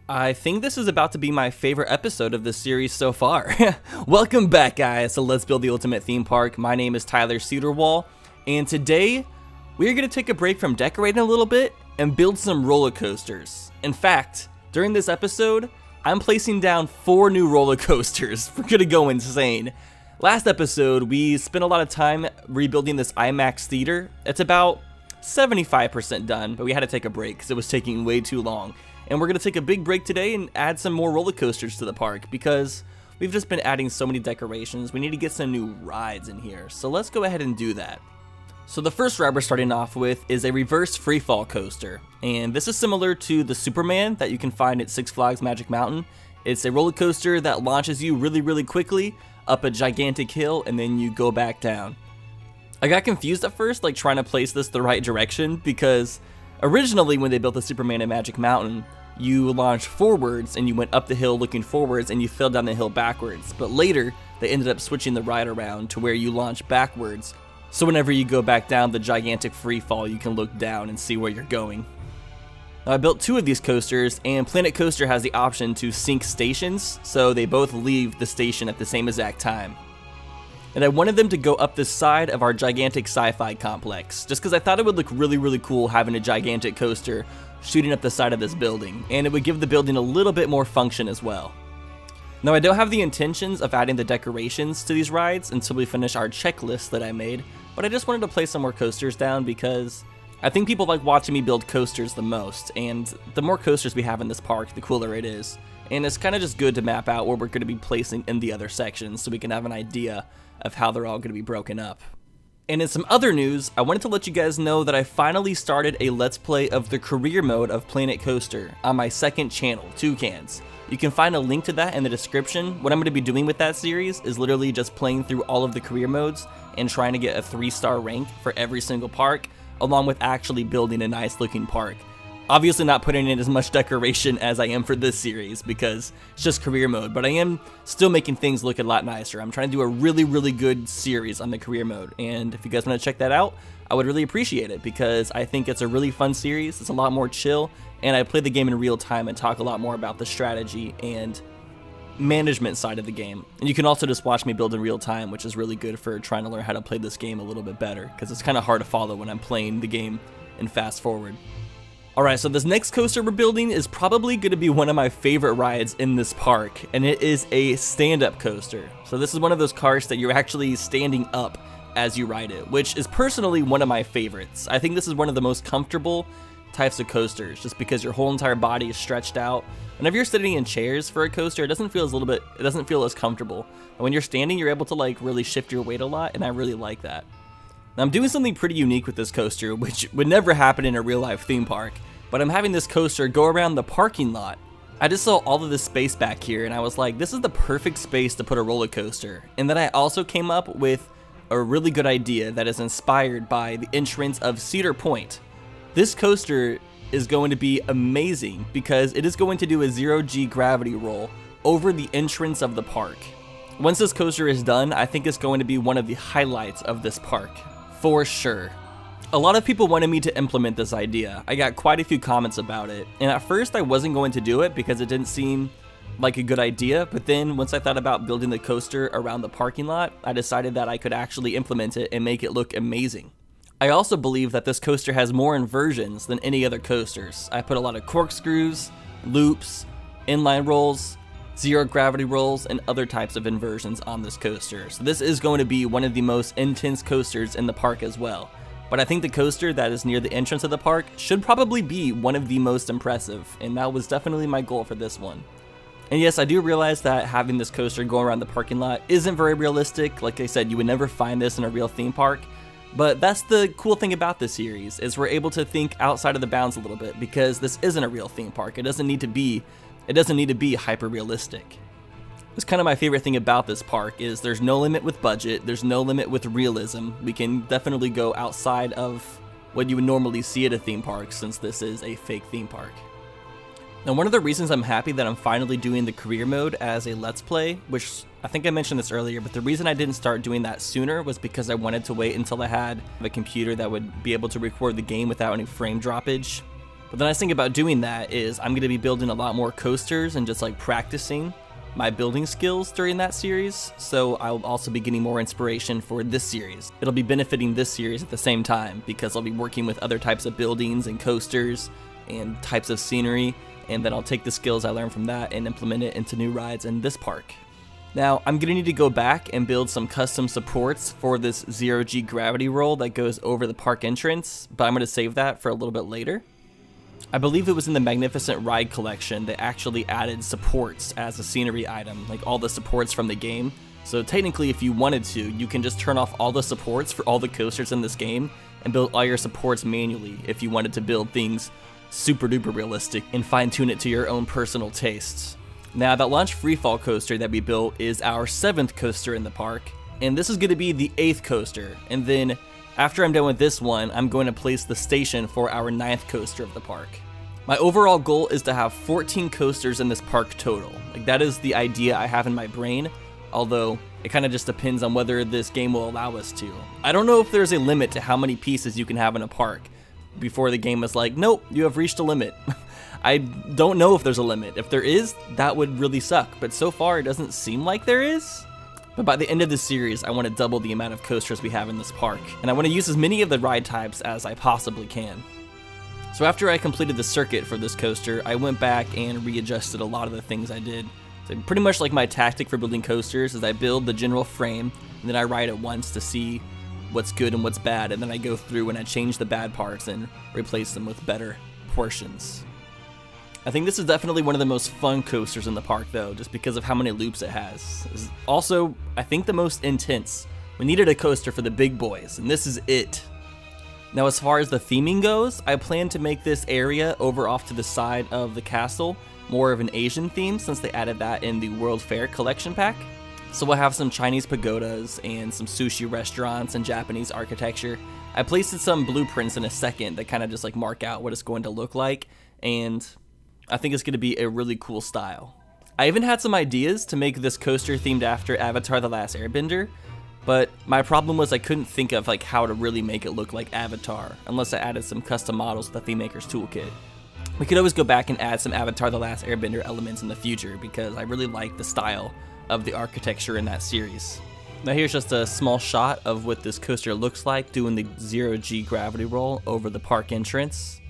I think this is about to be my favorite episode of this series so far. Welcome back, guys, to Let's Build the Ultimate Theme Park. My name is Tyler Cedarwall, and today we are going to take a break from decorating a little bit and build some roller coasters. In fact, during this episode, I'm placing down 4 new roller coasters. We're going to go insane. Last episode, we spent a lot of time rebuilding this IMAX theater. It's about 75% done, but we had to take a break because it was taking way too long. And we're going to take a big break today and add some more roller coasters to the park because we've just been adding so many decorations. We need to get some new rides in here. So let's go ahead and do that. So the first ride we're starting off with is a reverse freefall coaster. And this is similar to the Superman that you can find at Six Flags Magic Mountain. It's a roller coaster that launches you really quickly up a gigantic hill and then you go back down. I got confused at first, like trying to place this the right direction, because originally when they built the Superman at Magic Mountain, you launched forwards and you went up the hill looking forwards and you fell down the hill backwards. But later, they ended up switching the ride around to where you launch backwards. So whenever you go back down the gigantic free fall, you can look down and see where you're going. Now, I built 2 of these coasters, and Planet Coaster has the option to sync stations, so they both leave the station at the same exact time. And I wanted them to go up the side of our gigantic sci-fi complex, just because I thought it would look really cool having a gigantic coaster shooting up the side of this building, and it would give the building a little bit more function as well. Now, I don't have the intentions of adding the decorations to these rides until we finish our checklist that I made, but I just wanted to place some more coasters down because I think people like watching me build coasters the most, and the more coasters we have in this park, the cooler it is. And it's kind of just good to map out where we're going to be placing in the other sections so we can have an idea of how they're all going to be broken up. And in some other news, I wanted to let you guys know that I finally started a Let's Play of the career mode of Planet Coaster on my second channel, Toucans. You can find a link to that in the description. What I'm going to be doing with that series is literally just playing through all of the career modes and trying to get a 3-star rank for every single park, along with actually building a nice looking park. Obviously not putting in as much decoration as I am for this series because it's just career mode, but I am still making things look a lot nicer. I'm trying to do a really good series on the career mode, and if you guys want to check that out, I would really appreciate it because I think it's a really fun series. It's a lot more chill, and I play the game in real time and talk a lot more about the strategy and management side of the game. And you can also just watch me build in real time, which is really good for trying to learn how to play this game a little bit better because it's kind of hard to follow when I'm playing the game in fast forward. Alright, so this next coaster we're building is probably going to be one of my favorite rides in this park, and it is a stand-up coaster. So this is one of those cars that you're actually standing up as you ride it, which is personally one of my favorites. I think this is one of the most comfortable types of coasters, just because your whole entire body is stretched out. Whenever you're sitting in chairs for a coaster, it doesn't feel as comfortable. And when you're standing, you're able to like really shift your weight a lot, and I really like that. Now, I'm doing something pretty unique with this coaster, which would never happen in a real-life theme park, but I'm having this coaster go around the parking lot. I just saw all of this space back here, and I was like, this is the perfect space to put a roller coaster. And then I also came up with a really good idea that is inspired by the entrance of Cedar Point. This coaster is going to be amazing because it is going to do a 0G gravity roll over the entrance of the park. Once this coaster is done, I think it's going to be one of the highlights of this park. For sure. A lot of people wanted me to implement this idea. I got quite a few comments about it, and at first I wasn't going to do it because it didn't seem like a good idea, but then once I thought about building the coaster around the parking lot, I decided that I could actually implement it and make it look amazing. I also believe that this coaster has more inversions than any other coasters. I put a lot of corkscrews, loops, inline rolls, zero gravity rolls, and other types of inversions on this coaster. So this is going to be one of the most intense coasters in the park as well. But I think the coaster that is near the entrance of the park should probably be one of the most impressive, and that was definitely my goal for this one. And yes, I do realize that having this coaster go around the parking lot isn't very realistic. Like I said, you would never find this in a real theme park. But that's the cool thing about this series, is we're able to think outside of the bounds a little bit because this isn't a real theme park. It doesn't need to be hyper realistic. It's kind of my favorite thing about this park is there's no limit with budget, there's no limit with realism. We can definitely go outside of what you would normally see at a theme park since this is a fake theme park. Now, one of the reasons I'm happy that I'm finally doing the career mode as a Let's Play, which I think I mentioned this earlier, but the reason I didn't start doing that sooner was because I wanted to wait until I had a computer that would be able to record the game without any frame droppage. But the nice thing about doing that is I'm going to be building a lot more coasters and just like practicing my building skills during that series, so I'll also be getting more inspiration for this series. It'll be benefiting this series at the same time because I'll be working with other types of buildings and coasters and types of scenery, and then I'll take the skills I learned from that and implement it into new rides in this park. Now, I'm going to need to go back and build some custom supports for this zero-G gravity roll that goes over the park entrance, but I'm going to save that for a little bit later. I believe it was in the Magnificent Ride collection that actually added supports as a scenery item, like all the supports from the game. So technically, if you wanted to, you can just turn off all the supports for all the coasters in this game and build all your supports manually if you wanted to build things super duper realistic and fine tune it to your own personal tastes. Now, that launch freefall coaster that we built is our 7th coaster in the park, and this is going to be the 8th coaster, and then after I'm done with this one, I'm going to place the station for our 9th coaster of the park. My overall goal is to have 14 coasters in this park total. Like, that is the idea I have in my brain, although it kind of just depends on whether this game will allow us to. I don't know if there's a limit to how many pieces you can have in a park before the game is like, nope, you have reached a limit. I don't know if there's a limit. If there is, that would really suck, but so far it doesn't seem like there is. But by the end of the series, I want to double the amount of coasters we have in this park, and I want to use as many of the ride types as I possibly can. So after I completed the circuit for this coaster, I went back and readjusted a lot of the things I did. So pretty much like my tactic for building coasters is I build the general frame, and then I ride it once to see what's good and what's bad, and then I go through and I change the bad parts and replace them with better portions. I think this is definitely one of the most fun coasters in the park though, just because of how many loops it has. It's also, I think, the most intense. We needed a coaster for the big boys, and this is it. Now, as far as the theming goes, I plan to make this area over off to the side of the castle more of an Asian theme since they added that in the World Fair collection pack. So we'll have some Chinese pagodas and some sushi restaurants and Japanese architecture. I placed some blueprints in a second that kind of just like mark out what it's going to look like, and I think it's going to be a really cool style. I even had some ideas to make this coaster themed after Avatar: The Last Airbender, but my problem was I couldn't think of like how to really make it look like Avatar unless I added some custom models with the Theme Maker's Toolkit. We could always go back and add some Avatar: The Last Airbender elements in the future because I really like the style of the architecture in that series. Now here's just a small shot of what this coaster looks like doing the zero-G gravity roll over the park entrance.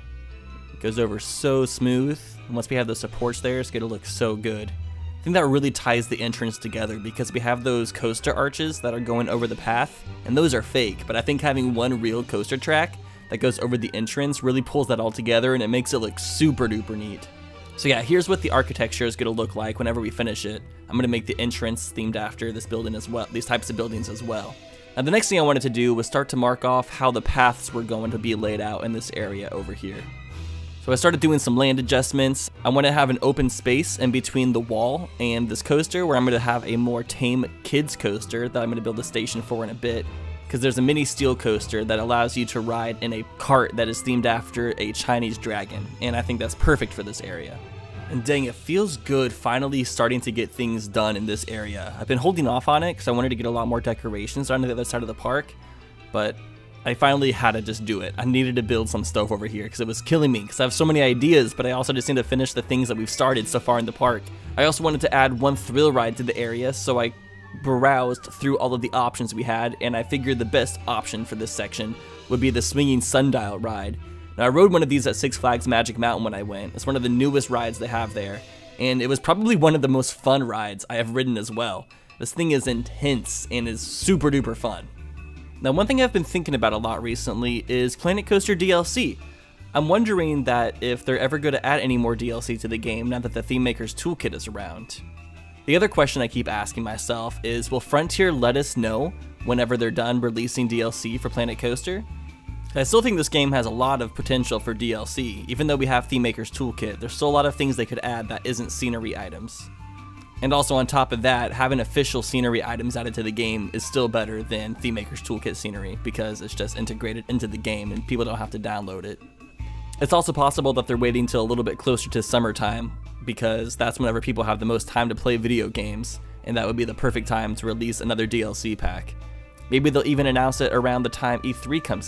It goes over so smooth, and once we have the supports there, it's going to look so good. I think that really ties the entrance together because we have those coaster arches that are going over the path, and those are fake, but I think having one real coaster track that goes over the entrance really pulls that all together and it makes it look super duper neat. So yeah, here's what the architecture is going to look like whenever we finish it. I'm going to make the entrance themed after this building as well, these types of buildings as well. Now the next thing I wanted to do was start to mark off how the paths were going to be laid out in this area over here. So I started doing some land adjustments. I want to have an open space in between the wall and this coaster where I'm going to have a more tame kids coaster that I'm going to build a station for in a bit, because there's a mini steel coaster that allows you to ride in a cart that is themed after a Chinese dragon, and I think that's perfect for this area. And dang, it feels good finally starting to get things done in this area. I've been holding off on it because I wanted to get a lot more decorations on the other side of the park, but I finally had to just do it. I needed to build some stuff over here because it was killing me because I have so many ideas, but I also just need to finish the things that we've started so far in the park. I also wanted to add one thrill ride to the area, so I browsed through all of the options we had, and I figured the best option for this section would be the swinging sundial ride. Now, I rode one of these at Six Flags Magic Mountain when I went. It's one of the newest rides they have there, and it was probably one of the most fun rides I have ridden as well. This thing is intense and is super duper fun. Now, one thing I've been thinking about a lot recently is Planet Coaster DLC. I'm wondering that if they're ever going to add any more DLC to the game now that the Theme Maker's Toolkit is around. The other question I keep asking myself is, will Frontier let us know whenever they're done releasing DLC for Planet Coaster? I still think this game has a lot of potential for DLC. Even though we have Theme Maker's Toolkit, there's still a lot of things they could add that isn't scenery items. And also on top of that, having official scenery items added to the game is still better than Theme Maker's Toolkit scenery because it's just integrated into the game and people don't have to download it. It's also possible that they're waiting till a little bit closer to summertime because that's whenever people have the most time to play video games, and that would be the perfect time to release another DLC pack. Maybe they'll even announce it around the time E3 comes out.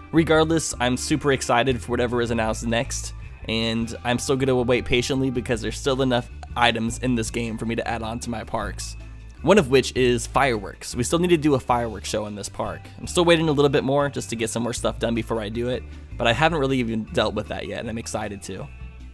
Regardless, I'm super excited for whatever is announced next, and I'm still going to wait patiently because there's still enough items in this game for me to add on to my parks. One of which is fireworks. We still need to do a fireworks show in this park. I'm still waiting a little bit more just to get some more stuff done before I do it, but I haven't really even dealt with that yet, and I'm excited to.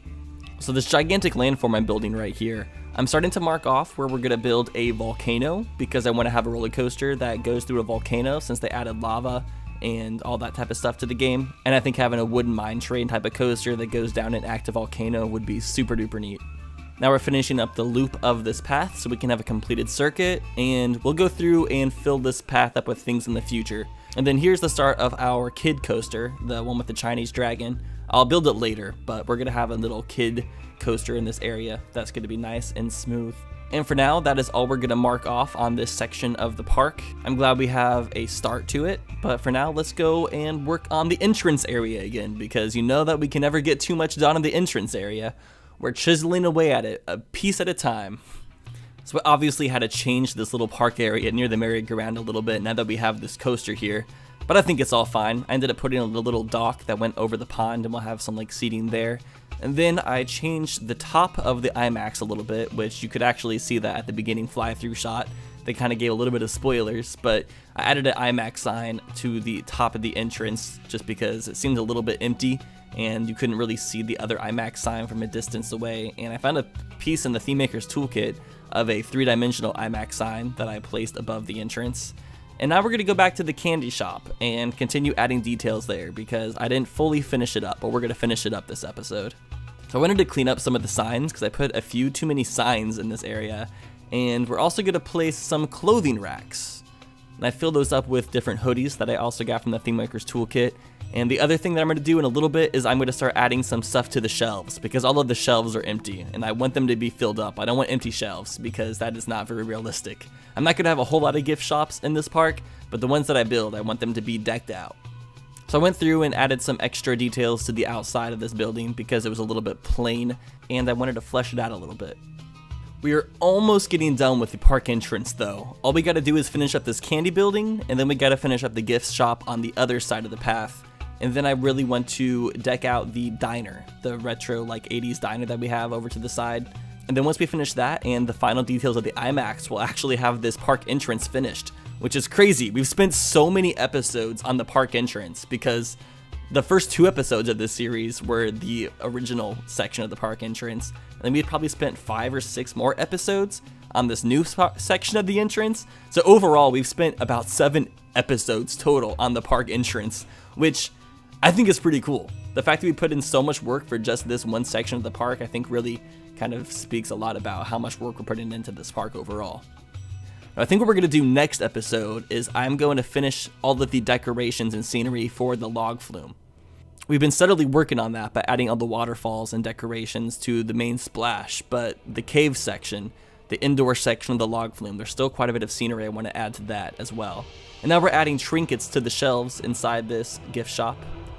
So this gigantic landform I'm building right here, I'm starting to mark off where we're going to build a volcano because I want to have a roller coaster that goes through a volcano since they added lava and all that type of stuff to the game. And I think having a wooden mine train type of coaster that goes down an active volcano would be super duper neat. Now we're finishing up the loop of this path so we can have a completed circuit, and we'll go through and fill this path up with things in the future. And then here's the start of our kid coaster, the one with the Chinese dragon. I'll build it later, but we're going to have a little kid coaster in this area that's going to be nice and smooth. And for now, that is all we're going to mark off on this section of the park. I'm glad we have a start to it, but for now, let's go and work on the entrance area again, because you know that we can never get too much done in the entrance area. We're chiseling away at it, a piece at a time. So we obviously had to change this little park area near the merry-go-round a little bit now that we have this coaster here. But I think it's all fine. I ended up putting a little dock that went over the pond, and we'll have some like seating there. And then I changed the top of the IMAX a little bit, which you could actually see that at the beginning fly-through shot. They kind of gave a little bit of spoilers, but I added an IMAX sign to the top of the entrance just because it seemed a little bit empty and you couldn't really see the other IMAX sign from a distance away. And I found a piece in the Theme Maker's Toolkit of a 3-dimensional IMAX sign that I placed above the entrance. And now we're going to go back to the candy shop and continue adding details there because I didn't fully finish it up, but we're going to finish it up this episode. So I wanted to clean up some of the signs because I put a few too many signs in this area. And we're also going to place some clothing racks. And I filled those up with different hoodies that I also got from the Theme Maker's Toolkit. And the other thing that I'm going to do in a little bit is I'm going to start adding some stuff to the shelves because all of the shelves are empty and I want them to be filled up. I don't want empty shelves because that is not very realistic. I'm not going to have a whole lot of gift shops in this park, but the ones that I build, I want them to be decked out. So I went through and added some extra details to the outside of this building because it was a little bit plain and I wanted to flesh it out a little bit. We are almost getting done with the park entrance though. All we got to do is finish up this candy building and then we got to finish up the gift shop on the other side of the path. And then I really want to deck out the diner, the retro like 80s diner that we have over to the side. And then once we finish that and the final details of the IMAX, we'll actually have this park entrance finished, which is crazy. We've spent so many episodes on the park entrance because the first 2 episodes of this series were the original section of the park entrance. And then we probably spent 5 or 6 more episodes on this new section of the entrance. So overall, we've spent about 7 episodes total on the park entrance, which I think is pretty cool. The fact that we put in so much work for just this one section of the park, I think really kind of speaks a lot about how much work we're putting into this park overall. Now, I think what we're going to do next episode is I'm going to finish all of the decorations and scenery for the log flume. We've been steadily working on that by adding all the waterfalls and decorations to the main splash, but the cave section, the indoor section of the log flume, there's still quite a bit of scenery I want to add to that as well. And now we're adding trinkets to the shelves inside this gift shop.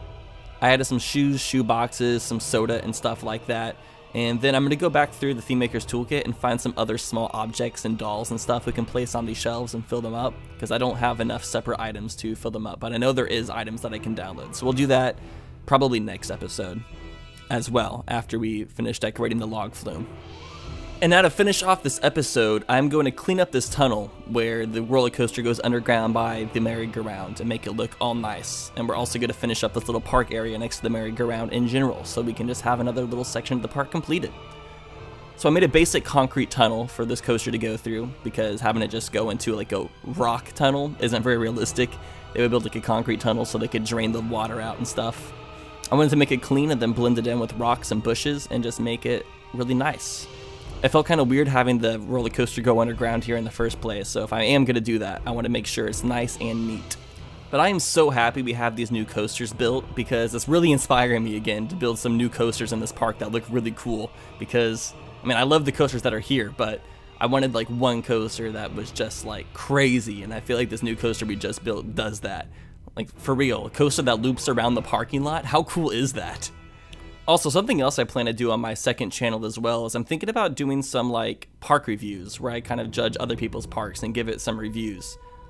I added some shoes, shoe boxes, some soda and stuff like that. And then I'm going to go back through the Theme Maker's Toolkit and find some other small objects and dolls and stuff we can place on these shelves and fill them up because I don't have enough separate items to fill them up, but I know there is items that I can download. So we'll do that probably next episode as well after we finish decorating the log flume. And now to finish off this episode, I'm going to clean up this tunnel where the roller coaster goes underground by the merry-go-round and make it look all nice. And we're also going to finish up this little park area next to the merry-go-round in general, so we can just have another little section of the park completed. So I made a basic concrete tunnel for this coaster to go through because having it just go into like a rock tunnel isn't very realistic. They would build like a concrete tunnel so they could drain the water out and stuff. I wanted to make it clean and then blend it in with rocks and bushes and just make it really nice. It felt kind of weird having the roller coaster go underground here in the first place, so if I am going to do that, I want to make sure it's nice and neat. But I am so happy we have these new coasters built because it's really inspiring me again to build some new coasters in this park that look really cool because, I mean, I love the coasters that are here, but I wanted like one coaster that was just like crazy, and I feel like this new coaster we just built does that. Like, for real, a coaster that loops around the parking lot, how cool is that? Also, something else I plan to do on my second channel as well is I'm thinking about doing some like park reviews where I kind of judge other people's parks and give it some reviews.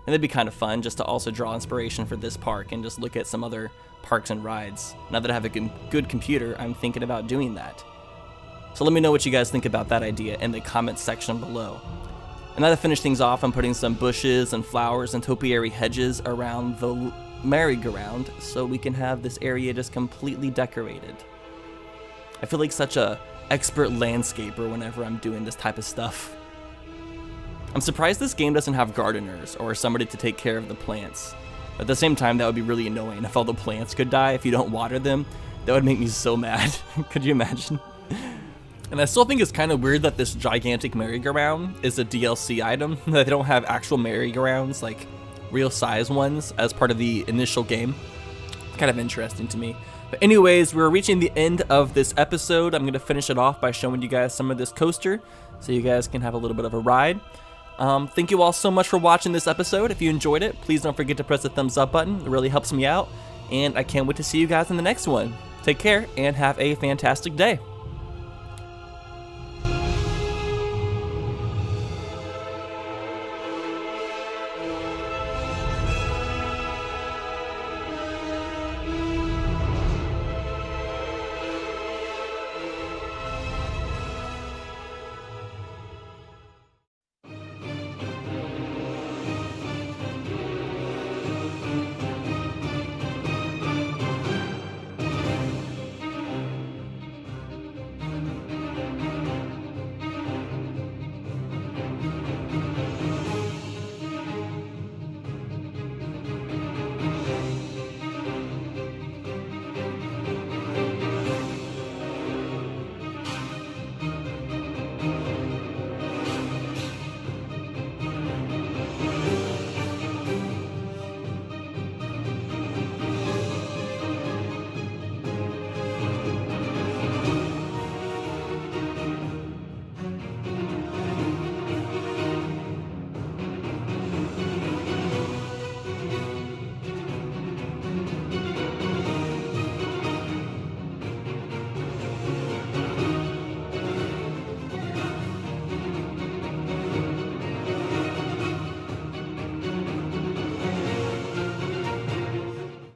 And that'd be kind of fun just to also draw inspiration for this park and just look at some other parks and rides. Now that I have a good computer, I'm thinking about doing that. So let me know what you guys think about that idea in the comments section below. And now to finish things off, I'm putting some bushes and flowers and topiary hedges around the merry-go-round so we can have this area just completely decorated. I feel like such a expert landscaper whenever I'm doing this type of stuff. I'm surprised this game doesn't have gardeners or somebody to take care of the plants. At the same time, that would be really annoying if all the plants could die if you don't water them. That would make me so mad. Could you imagine? And I still think it's kind of weird that this gigantic merry-go-round is a DLC item, that they don't have actual merry-go-rounds, like real size ones, as part of the initial game. Kind of interesting to me. But anyways, we're reaching the end of this episode. I'm going to finish it off by showing you guys some of this coaster so you guys can have a little bit of a ride. Thank you all so much for watching this episode. If you enjoyed it, please don't forget to press the thumbs up button. It really helps me out. And I can't wait to see you guys in the next one. Take care and have a fantastic day.